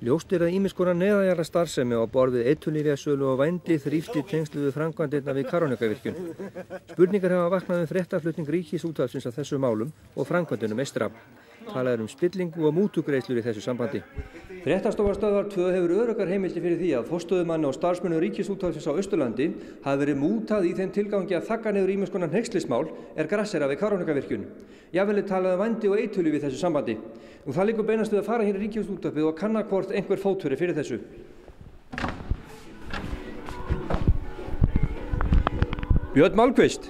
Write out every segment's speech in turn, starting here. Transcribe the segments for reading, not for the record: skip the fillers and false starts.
Ljóst að ýmiss konar neðanjarðar starfsemi á borð við eiturlyfjasölu og vændi þrífst í tengslum við framkvæmdirnar við Kárahnjúkavirkjun. Spurningar hafa vaknað fréttaflutning Ríkisútvarpsins af þessum málum og framkvæmdunum eystra. Talað spillingu og mútugreiðslur í þessu sambandi. Fréttastofa Stöðvar 2 hefur öruggar heimildir fyrir því að forstöðumanni og starfsmönnum Ríkisútvarpsins á Austurlandi hafi verið mútað í þeim tilgangi að þagga niður ýmiss konar hneykslismál grassera við Kárahnjúkavirkjun. Jafnvel talað vændi og eiturlyf í þessu sambandi. Og það liggur beinast við að fara hér í Ríkisútvarpið og kanna hvort einhver fótur fyrir þessu. Björn Málmqvist.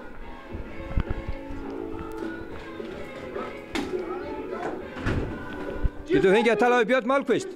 Getur fengið að tala við Björn Málmqvist?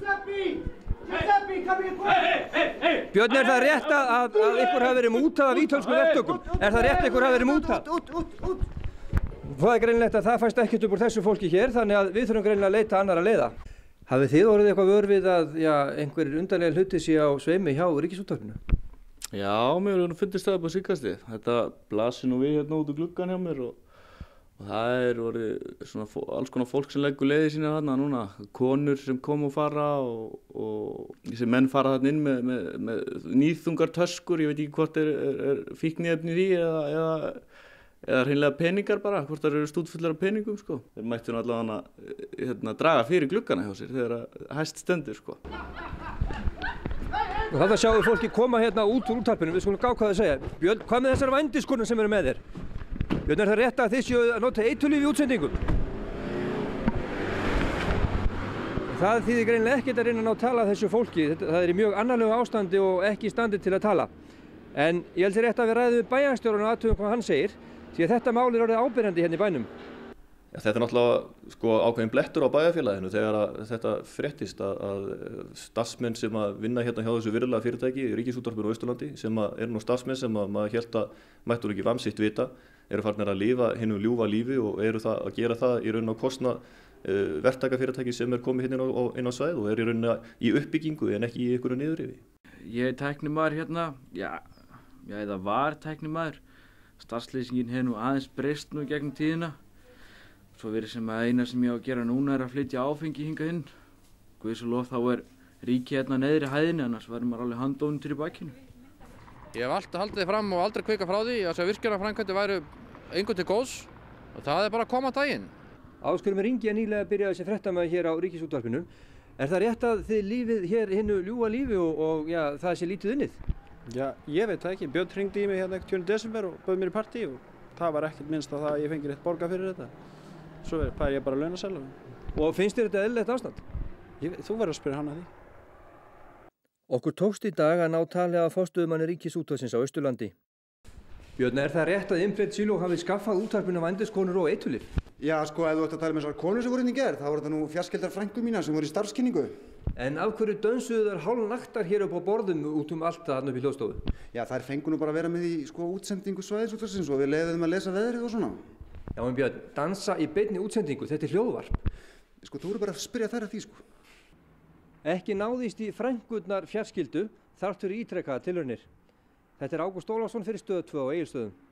Björn, er það rétt að ykkur hafi verið mútað af ítölskum verktökum? Er það rétt að ykkur hafi verið mútað? Út! Það greinilegt að það fæst ekkert upp úr þessu fólki hér, þannig að við þurfum greinilega að leita annarra leiða. Hafið þið orðið eitthvað vör við að einhverjir undarlega hluti sé á sveimi hjá Ríkisútvarpinu? Já, mér hefur fundist það upp á síðkastið. Þetta blasir nú við hérna út úr gluggann hjá mér og það er orðið svona alls konar fólk sem leggur leiði sína þarna núna. Konur sem koma og fara og þessi menn fara þarna inn með níðþungar töskur. Ég veit ekki hvort er fíkniefnir í eða hreinlega peningar bara, hvort það eru stútfullar af peningum sko. Þeir mættu allavega draga fyrir gluggana hjá sér þegar hæst stendur sko. Og þarna sjáum við fólki koma hérna út úr útvarpinu, við skulum gá hvað þau segja. Björn, hvað með þessar vændiskonur sem eru með þér? Björn, er það rétt að þið séu að nota eiturlyf í útsendingum? Það þýðir greinilega ekkert að reyna að ná tala þessu fólki. Það er í mjög annarlegu ástandi og ekki í standi til að tala. En ég held sér rétt að við ræðum við bæjarstjórann og athugum hvað hann segir, því að þetta mál er orðið áberandi hérna í bænum. Ja, þetta er náttúrulega ákveðin blettur á bæjarfélaginu þegar þetta fréttist að starfsmenn sem að vinna hérna hjá þessu virðulega fyrirtæki, Ríkisútvarpinu á Austurlandi, sem eru nú starfsmenn sem að maður hélt að mættur ekki vamsitt vita, eru farnir að lifa hinu ljúfa lífi og eru að gera það í raun á kostnað verktakafyrirtæki sem er komið hérna inn á svæð og er í raun í uppbyggingu en ekki í einhverju niðurrifi. Ég er tæknimaður hérna, eða var tæknimaður. Starfsleysingin hefur nú aðeins breyst nú gegnum tíðina. Svo verið sem að eina sem ég á að gera núna er að flytja áfengi hingað inn. Guðsalof þá er ríki hérna neðri hæðinni, annars verður maður alveg handónundur í bakinu. Ég hef alltaf haldið þið fram og aldrei kvikað frá því að þessar virkjunarframkvæmdir væru engum til góðs og það er bara að koma á daginn. Áskörum Ringja nýlega byrjaði þessi fréttamaður hér á Ríkisútvarpinu. Er það rétt að þið lífið hér hinnu ljúfa lífi og það sé lítið unnið? Já, ég veit það ekki. Björn hringdi í mig hérna 20. desember og bauð mér í partí og það var ekkert minnst að ég fengi rétt borga fyrir þetta. Svo fær ég bara launaseðla. Og finnst þér þetta eðlilegt ástand? Þú verður að spyrja hann að því. Okkur tókst í dag að ná tali af forstöðumanni Ríkisútvarpsins á Austurlandi. Björn, er það rétt að Imprint Silo hafi skaffað útvarpinu vændiskonur og eiturlyf? Já, ef þú ætti að tala með þessar konur sem voru inn í gær, þá voru þetta nú fjarskildar frænku mína sem voru í starfskynningu. En af hverju dönsuðu þær hálfnaktar hér upp á borðum út allt þarna upp í hljóðstofu? Já, þær fengu nú bara að vera með í útsendingu svæðisútvarpsins og við leyfðum að lesa veðrið og svona. Já, en Björn, dansa í beinni útsendingu, þetta er hljóðvarp. Þú voru bara að spyrja þær að því, Ekki náðist í frænkurnar fjarskildu þrátt fyrir ítrekkaðar tilraunir. Þetta er Ágúst Ólafsson fyrir Stöð 2 á Egilsstöðum.